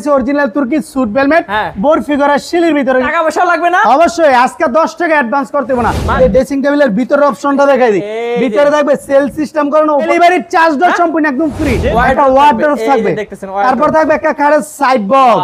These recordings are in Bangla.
লাগাইছে অরিজিনাল তুর্কি সুট বেলমেট বরফি করা শিলির ভিতরে। টাকা পয়সা লাগবে না? অবশ্যই, আজকে 10 টাকা অ্যাডভান্স করতে হবে না। এই ড্রেসিং টেবিলের ভিতরের অপশনটা দেখাই দিই। ভিতরে থাকবে সেল সিস্টেম করানো, ডেলিভারি চার্জ ডট সম্পূর্ণ একদম ফ্রি। একটা ওয়ার্ডরোব থাকবে, তারপর থাকবে একটা খাটের সাইড বক্স।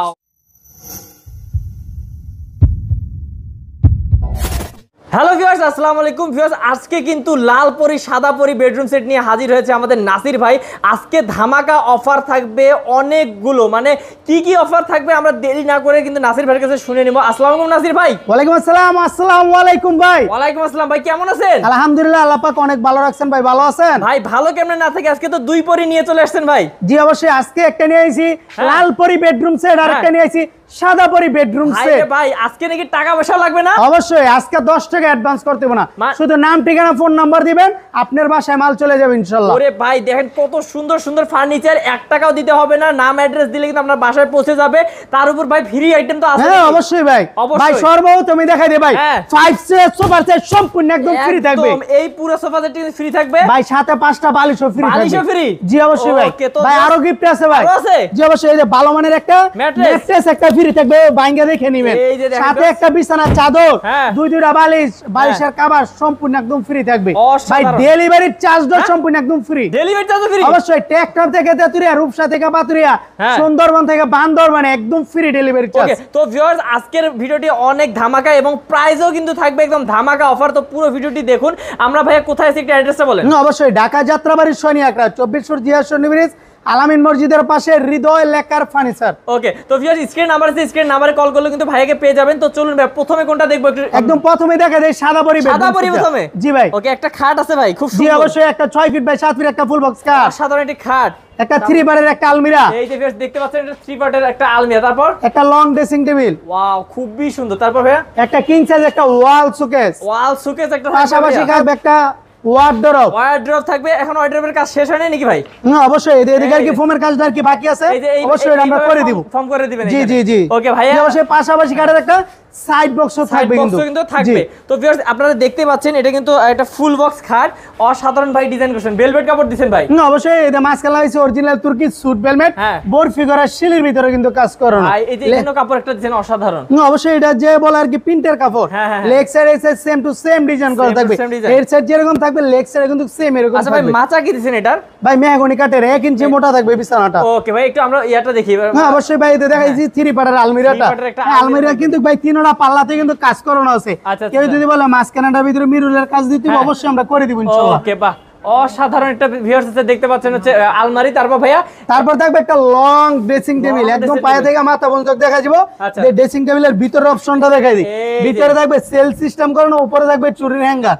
হ্যালো ভিউয়ার্স, আসসালামু আলাইকুম ভিউয়ার্স। আজকে কিন্তু লাল পরি সাদা পরি বেডরুম সেট নিয়ে হাজির হয়েছে আমাদের নাসির ভাই। আজকে ধামাকা অফার থাকবে অনেকগুলো, মানে কি কি অফার থাকবে আমরা দেরি না করে কিন্তু নাসির ভাইয়ের কাছে শুনে নিব। আসসালামু আলাইকুম নাসির ভাই। ওয়ালাইকুম আসসালাম। আসসালামু আলাইকুম ভাই। ওয়ালাইকুম আসসালাম ভাই, কেমন আছেন? আলহামদুলিল্লাহ, আল্লাহ পাক অনেক ভালো রাখছেন ভাই। ভালো আছেন ভাই? ভালো কেমনে না থেকে আজকে তো দুই পরি নিয়ে চলে আসছেন ভাই। জি অবশ্যই, আজকে একটা নিয়ে আইছি লাল পরি বেডরুম সেট, আর একটা নিয়ে আইছি সাদা পরি বেডরুম সেট। ভাই আজকে নাকি টাকা পয়সা লাগবে না? অবশ্যই, আজকে 10 টাকা অ্যাডভান্স করতে হবে না, শুধু নাম ঠিকানা ফোন নাম্বার দিবেন, আপনার বাসায় মাল চলে যাবে ইনশাআল্লাহ। ওরে ভাই দেখেন কত সুন্দর সুন্দর ফার্নিচার, 1 টাকাও দিতে হবে না, নাম অ্যাড্রেস দিলে কিন্তু আপনার বাসায় পৌঁছে যাবে। তার উপর ভাই ফ্রি আইটেম তো আছে। হ্যাঁ অবশ্যই ভাই। ভাই সর্বপ্রথম আমি দেখাই দেই ভাই 5 সেট সোফা সেট সম্পূর্ণ একদম ফ্রি থাকবে। এই পুরো সোফা সেট ফ্রি থাকবে ভাই, সাথে 5টা বালিশও ফ্রি থাকবে। বালিশও ফ্রি? জি অবশ্যই ভাই। ভাই আরো গিফট আছে ভাই। জি অবশ্যই, এই যে ভালো মানের একটা ম্যাট্রেস একটা ফ্রি থাকবে, বাইঙ্গা দেখে নেবেন। সাথে একটা বিছানা চাদর, দুইটা বালিশ, বালিশের কভার সম্পূর্ণ একদম ফ্রি থাকবে। ভাই ডেলিভারি চার্জ ডট সম্পূর্ণ একদম ফ্রি। Delivery charge free? অবশ্যই, টেকটপ থেকে তেতুরিয়া, রূপসা থেকে পাতুরিয়া, সুন্দরবন থেকে বান্দরবান একদম ফ্রি ডেলিভারি চার্জ। ওকে, তো ভিউয়ার্স আজকের ভিডিওটি অনেক ধামাকা এবং প্রাইসও কিন্তু থাকবে একদম ধামাকা অফার। তো পুরো ভিডিওটি দেখুন। আমরা ভাইয়া কোথায় আছি একটু অ্যাড্রেসটা বলেন। অবশ্যই, ঢাকা যাত্রাবাড়ি শনি আকরা 24 ফুট জিয়াসন ব্রিজ, আলামিন মসজিদের পাশে হৃদয় লেকার ফার্নিচার। ওকে, তো ভিউয়ার্স স্ক্রিন নাম্বার আছে, স্ক্রিন নাম্বারে কল করলে কিন্তু ভাইয়াকে পেয়ে যাবেন। তো চলুন ভাই প্রথমে কোনটা দেখবো একদম প্রথমে দেখা দেই সাদা পরি বেডরুম। সাদা পরি প্রথমে? জি ভাই। ওকে, একটা খাট আছে ভাই খুব সুন্দর। জি অবশ্যই, একটা 6 ফিট বাই 7 ফিট একটা ফুল বক্স খাট, সাধারণ একটি খাট, একটা 3 পার্টের একটা আলমিরা। এই যে ভিউয়ার্স দেখতে পাচ্ছেন এটা 3 পার্টের একটা আলমিরা, তারপর একটা লং ড্রেসিং টেবিল। ওয়াও খুবই সুন্দর। তারপর ভাইয়া একটা কিং সাইজ একটা ওয়াল শোকেস। ওয়াল শোকেস একটা পাশাপাশি থাকবে একটা ওয়ার্ডরোব। ওয়ার্ডরোব থাকবে। এখন ওয়ার্ডরোবের কাজ শেষ হয়নি নাকি ভাই? না অবশ্যই, এদিকে আর কি ফোমের কাজটা আর কি বাকি আছে, অবশ্যই আমরা করে দিব। ফর্ম করে দিবেন? জি জি জি। ওকে ভাইয়া, অবশ্যই পাশাপাশি কাটার একটা সাইড বক্সও থাকবে কিন্তু থাকবে। তো ভিউয়ার্স আপনারা দেখতে পাচ্ছেন এটা কিন্তু একটা ফুল বক্স খাট, অসাধারণ ভাই ডিজাইন করেছেন। ভেলভেট কাপড় দিবেন ভাই? না অবশ্যই, এটা মাঝখানে লাগাইছে অরিজিনাল তুর্কি সুট বেলমেট বরফি করা শিলির ভিতরে কিন্তু কাজ করানো। ভাই এই যে এখানে কাপড় একটা ডিজাইন অসাধারণ। না অবশ্যই, এটা যে বলে আর কি প্রিন্টের কাপড়। লেগ সাইড এই side same to same design করা থাকবে। এর সাইড যেরকম থাকবে লেগ সাইডে কিন্তু সেম এরকম থাকবে। আচ্ছা ভাই মাচা কি দিবেন এটার? ভাই মেহগনি কাঠের 1 ইঞ্চি মোটা থাকবে বিছানাটা। ওকে ভাই, একটু আমরা ইয়াটা দেখি। না অবশ্যই ভাই, এটা দেখাইছি 3 পার্টের আলমিরাটা। আলমিরা কিন্তু ভাই তিনটা পাল্লাতে কিন্তু কাজ করানো আছে। কেউ যদি বলে মাঝখানটার ভিতরে মিররের কাজ দিতে হবে, অবশ্যই আমরা করে দিব ইনশাআল্লাহ। ওকে বাহ, অসাধারণ একটা ভিউয়ার্স আছে দেখতে পাচ্ছেন হচ্ছে আলমারি। তারপর ভাইয়া তারপর থাকবে একটা লং ড্রেসিং টেবিল, একদম পায়ে থেকে মাথা পর্যন্ত দেখা যাবে। যে ড্রেসিং টেবিলের ভিতরের অপশনটা দেখাই দিই। ভিতরে থাকবে সেল সিস্টেম করানো, উপরে থাকবে চুরির হ্যাঙ্গার।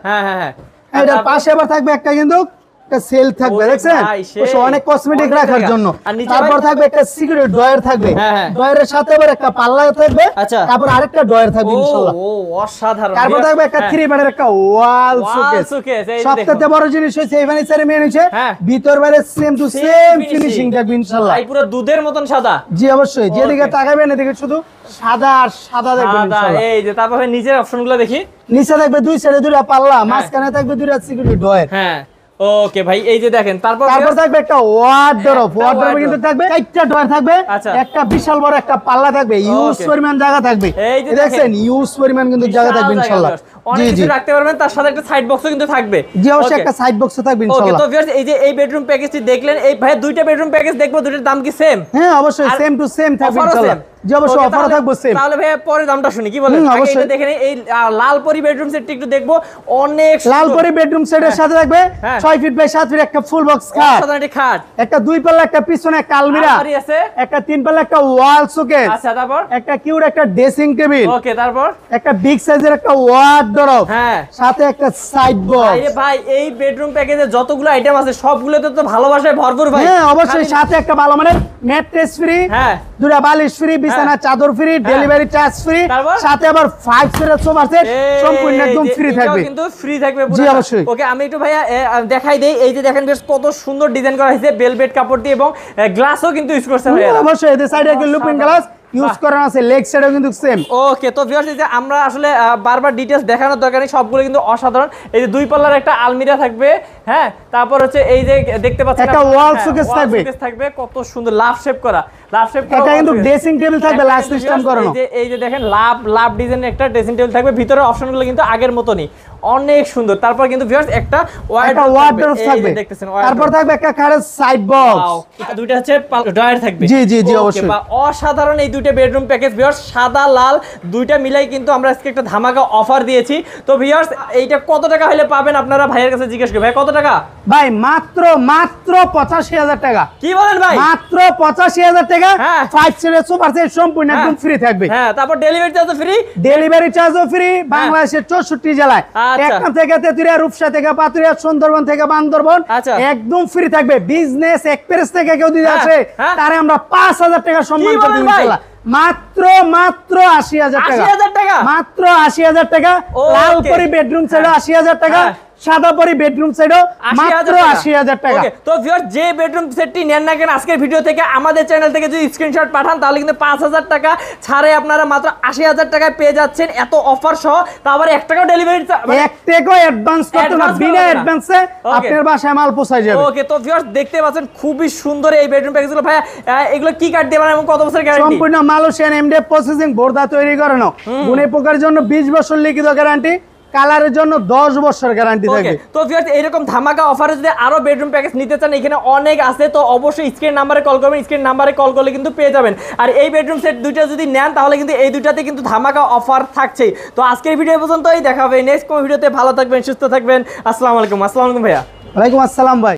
এটার পাশে আবার থাকবে একটা কিন্তু একটা সেল থাকবে, দেখছেন অনেক কসমেটিক রাখার জন্য। তারপর থাকবে একটা সিক্রেট ডয়ার থাকবে, ডয়ারের সাথে আবার একটা পাল্লা থাকবে, তারপর আরেকটা ডয়ার থাকবে ইনশাআল্লাহ। ও অসাধারণ। তারপর থাকবে একটা 3 পার্টের একটা ওয়াল শোকেস। সবথেকে বড় জিনিস হচ্ছে এই ফার্নিচারে মেন হচ্ছে ভিতর বাইরে সেম টু সেম ফিনিশিং থাকবে ইনশাআল্লাহ। ভাই পুরো দুধের মতন সাদা। জি অবশ্যই, যেদিকে তাকাবেন এদিকে শুধু সাদা আর সাদা দেখবেন ইনশাআল্লাহ। এই যে তারপর নিচের অপশনগুলো দেখি। নিচে থাকবে দুই সাইডে দুইটা পাল্লা, মাঝখানে থাকবে দুইটা সিকিউরিটি ডয়ার। ওকে ভাই, এই যে দেখেন তারপর থাকবে একটা ওয়ার্ডরোব। ওয়ার্ডরোবে কিন্তু থাকবে 4টা ডয়ার থাকবে, একটা বিশাল বড় একটা পাল্লা থাকবে, ইউজ পরিমাণ জায়গা থাকবে। এই যে দেখেন ইউজ পরিমাণ কিন্তু জায়গা থাকবে ইনশাআল্লাহ। অনেক কিছু রাখতে পারবেন, তার সাথে একটা সাইড বক্সও কিন্তু থাকবে। জি অবশ্যই, একটা সাইড বক্সও থাকবে ইনশাআল্লাহ। ওকে, তো ভিউয়ার্স এই যে এই বেডরুম প্যাকেজটি দেখলেন, এই ভাই দুইটা বেডরুম প্যাকেজ দেখবো, দুইটার দাম কি সেম? হ্যাঁ অবশ্যই, সেম টু সেম থাকবে ইনশাআল্লাহ। জি অবশ্যই, অফার থাকবে সেম। তাহলে ভাই পরে দামটা শুনি, কি বলেন? আগে এটা দেখেন, এই লাল পরি বেডরুম সেটটি একটু দেখবো। অনেক লাল পরি বেডরুম সেটের সাথে থাকবে 6 ফিট বাই 7 ফিট একটা ফুল বক্স খাট, সাধারণ খাট, একটা 2 পাল্লা একটা পিছনে একটা আলমিরা আছে, একটা 3 পাল্লা একটা ওয়াল শোকেস। আচ্ছা, তারপর একটা কিউট একটা ড্রেসিং টেবিল। ওকে, তারপর একটা বিগ সাইজের একটা ওয়ার্ডরোব, সাথে একটা সাইড বক্স। আরে ভাই এই বেডরুম প্যাকেজে যতগুলো আইটেম আছে সবগুলোতে তো ভালোবাসায় ভরপুর ভাই। হ্যাঁ অবশ্যই, সাথে একটা ভালো মানের ম্যাট্রেস ফ্রি, দুটা বালিশ ফ্রি, বিছানা চাদর ফ্রি, ডেলিভারি চার্জ ফ্রি, সাথে আবার 5 সিটের সোফা সেট সম্পূর্ণ একদম ফ্রি থাকবে। কিন্তু ফ্রি থাকবে পুরো। জি অবশ্যই। ওকে, আমি একটু ভাইয়া দেখাই দেই। এই যে দেখেন বেশ কত সুন্দর ডিজাইন করা হয়েছে ভেলভেট কাপড় দিয়ে, এবং গ্লাসও কিন্তু ইউজ করছে ভাইয়া। অবশ্যই, এই সাইডে একটা লুকিং গ্লাস, ইউজ করা আছে, লেগ সাইডও কিন্তু সেম। ওকে, তো ভিউয়ার্স এই যে আমরা আসলে বারবার ডিটেইলস দেখানোর দরকার নেই, সবগুলো কিন্তু অসাধারণ। এই যে 2 পাল্লার একটা আলমিরা থাকবে, হ্যাঁ, তারপর হচ্ছে এই যে দেখতে পাচ্ছেন একটা ওয়াল শোকেস থাকবে, থাকবে কত সুন্দর লাভ শেপ করা, লাভ শেপ করা। এটা কিন্তু ড্রেসিং টেবিল থাকবে, লাভ সিস্টেম করানো। এই যে দেখেন লাভ ডিজাইনের একটা ড্রেসিং টেবিল থাকবে, ভিতরের অপশনগুলো কিন্তু আগের মতনই অনেক সুন্দর। তারপর কিন্তু ভিউয়ার্স একটা ওয়ার্ডরোব থাকবে, দেখতেছেন, তারপর থাকবে একটা কারের সাইড বক্স, দুইটা হচ্ছে ড্রয়ার থাকবে। জি জি জি অবশ্যই। অসাধারণ এই দুইটা বেডরুম প্যাকেজ ভিউয়ার্স, সাদা লাল দুইটা মিলাই কিন্তু আমরা আজকে একটা ধামাকা অফার দিয়েছি। তো ভিউয়ার্স এইটা কত টাকা হলে পাবেন আপনারা ভাইয়ের কাছে জিজ্ঞেস করবেন, ভাই কত টাকা? ভাই মাত্র 85,000 টাকা। কি বলেন ভাই? মাত্র 85,000 টাকা। 5 সিটের সুপার সেট সম্পূর্ণ একদম ফ্রি থাকবে। হ্যাঁ, তারপর ডেলিভারি চার্জও ফ্রি। ডেলিভারি চার্জও ফ্রি, বাংলাদেশের 64 জেলায়, টেকনাফ থেকে তেতুরিয়া, রূপসা থেকে পাতুরিয়া, সুন্দরবন থেকে বান্দরবন একদম ফ্রি থাকবে। বিজনেস এক্সপ্রেস থেকে কেউ দিতে আসে তারে আমরা 5,000 টাকা সম্মান করে দিব ইনশাআল্লাহ। মাত্র 80,000 টাকা, মাত্র 80,000 টাকা। লাল পরি বেডরুম সেটও 80,000 টাকা, সাদা পরি বেডরুম সেটও মাত্র 80,000 টাকা। তো ভিউয়ার যে বেডরুম সেটটি নেন না কেন আজকের ভিডিও থেকে আমাদের চ্যানেল থেকে যদি স্ক্রিনশট পাঠান তাহলে কিন্তু 5,000 টাকা ছাড়ে আপনারা মাত্র 80,000 টাকায় পেয়ে যাচ্ছেন, এত অফার সহ। তারপরে 1 টাকাও ডেলিভারি, 1 টাকাও অ্যাডভান্স করতে না, বিনা অ্যাডভান্সে আপনার বাসায় মাল পৌঁছে যাবে। ওকে, তো ভিউয়ার্স দেখতে পাচ্ছেন খুবই সুন্দর এই বেডরুম প্যাকেজগুলো। ভাই এগুলো কি কাঠ দিয়ে বানানো এবং কত বছর গ্যারান্টি? সম্পূর্ণ মালয়েশিয়ান এমডিএফ প্রসেসিং বোর্ডা তৈরি করানো, গুণে পোকার জন্য 20 বছর লিখিত গ্যারান্টি, কালারের জন্য 10 বছর গ্যারান্টি থাকবে। তো ভিউয়ার্স এরকম ধামাকা অফারে যদি আরো বেডরুম প্যাকেজ নিতে চান এখানে অনেক আছে, তো অবশ্যই স্ক্রিন নাম্বারে কল করবেন, স্ক্রিন নাম্বারে কল করলে কিন্তু পেয়ে যাবেন। আর এই বেডরুম সেট দুইটা যদি নেন তাহলে কিন্তু এই দুইটাতে কিন্তু ধামাকা অফার থাকছেই। তো আজকের ভিডিও পর্যন্তই, দেখা হবে নেক্সট কোন ভিডিওতে। ভালো থাকবেন, সুস্থ থাকবেন, আসসালামু আলাইকুম। আসসালামু আলাইকুম ভাইয়া। ওয়ালাইকুম আসসালাম ভাই।